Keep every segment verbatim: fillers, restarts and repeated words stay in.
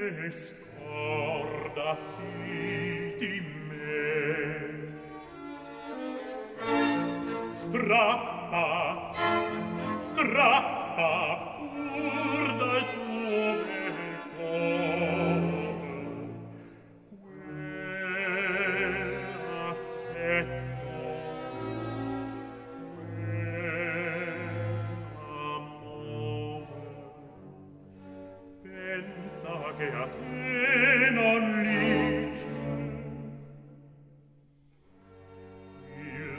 scordati di me. Strappa, strappa pur dal tuo bel cuore quell'affetto, quell'amore. Pensa che a te non lice il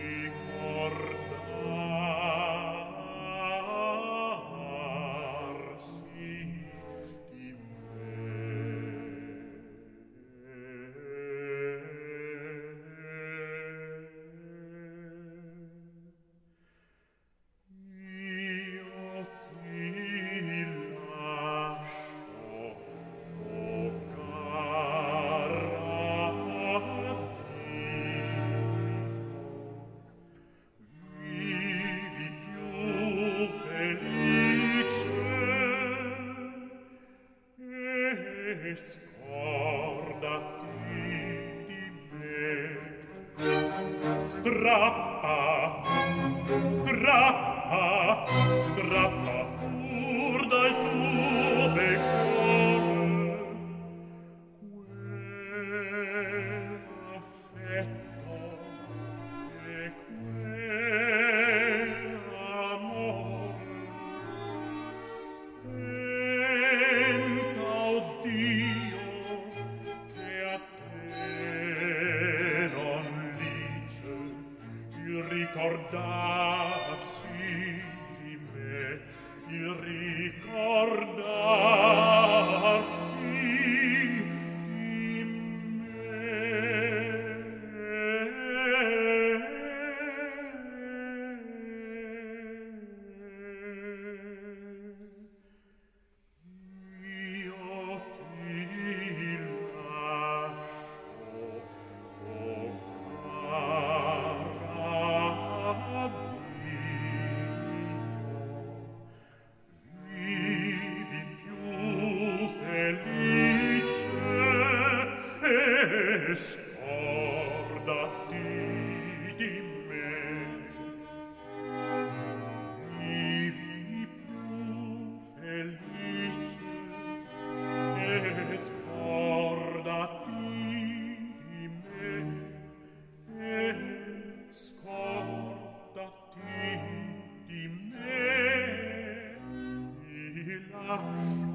ricordarsi di me. Io ti lascio, o cara Dio, vivi più felice e scordati di me. Strappa, strappa, strappa pur dal tuo bel cuore quell'affetto e quell'amore. Pensa, oh Dio, che a te non lice il ricordarsi di me, il ricordarsi di me. Io ti lascio, o cara Dio, vivi più felice e scordati di me. Vivi più felice e scordati di me, e scordati di me. Ti lascio